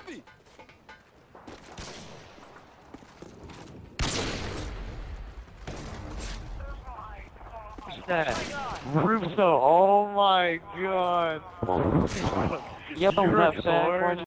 heavy. That Russo, oh my god. Yep, You that record?